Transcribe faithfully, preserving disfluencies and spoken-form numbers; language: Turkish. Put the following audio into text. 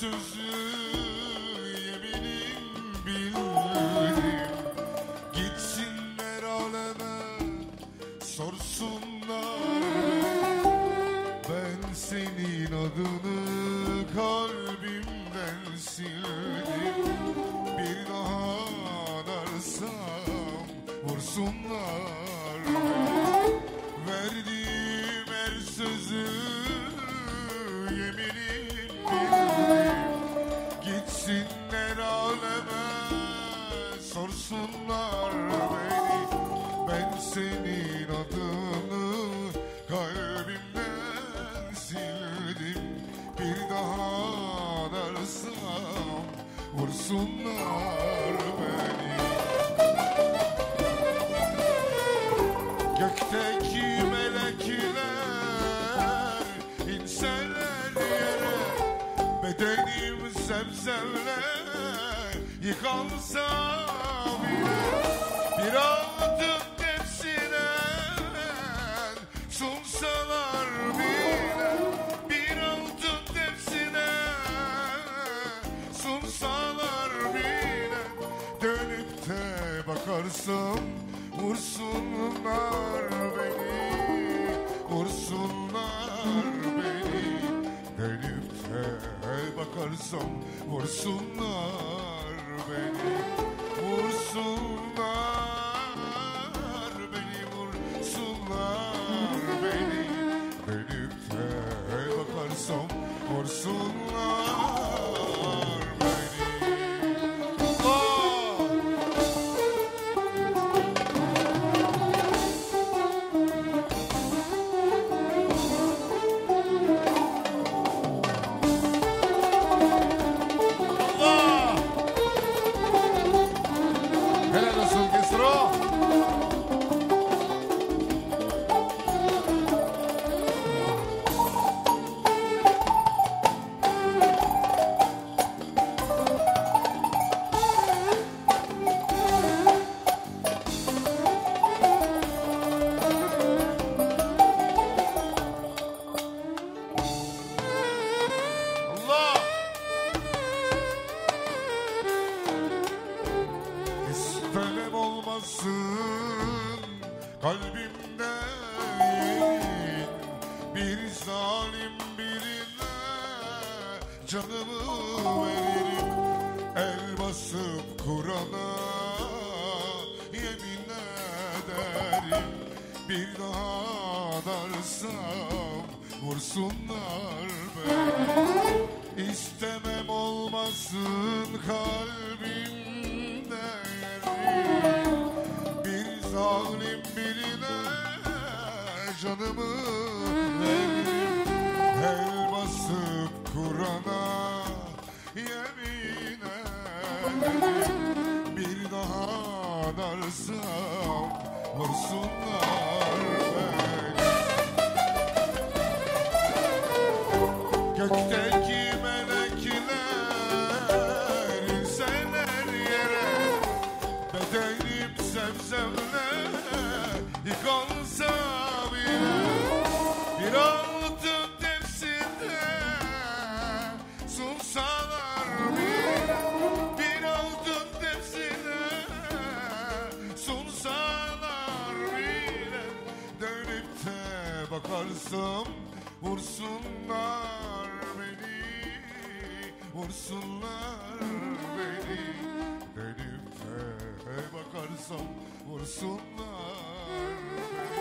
sözü yeminim bildim. Gitsinler aleme sorsunlar, ben senin adını kalbimden sildim. Bir daha ararsam vursunlar, verdiğim her sözü yeminim bildim. Gitsinler aleme sorsunlar beni, ben senin adını kalbimden sildim. Bir daha ararsam vursunlar beni. Gökteki melekler inseler yere, bedenim zemzemle yıkansa bile, bir altın tepsiden sunsalar bile, bir altın tepsiden sunsalar bile, dönüp de bakarsam vursunlar beni, vursunlar beni. Dönüp de bakarsam vursunlar beni, vursunlar beni, vursunlar beni. Dönüp de bakarsam vursunlar beni. Allah! Helal olsun Kesro. Allah! İstemem olmasın kalbimde yerin, bir zalim birine canımı veririm. El basıp Kur'an'a yemin ederim, bir daha anarsam vursunlar beni. İstemem olmasın kalbimde yerin, bir zalim birine canımı veririm. El basıp Kur'an'a yemin ederim, bir daha anarsam vursunlar beni. Gökteki melekler inseler yere, bedenim zemzemle yıkansa bile, bir altın tepside sunsalar bile, bir altın tepside sunsalar bile, dönüp de bakarsam vursunlar beni, vursunlar beni. Dönüp de bakarsam vursunlar beni.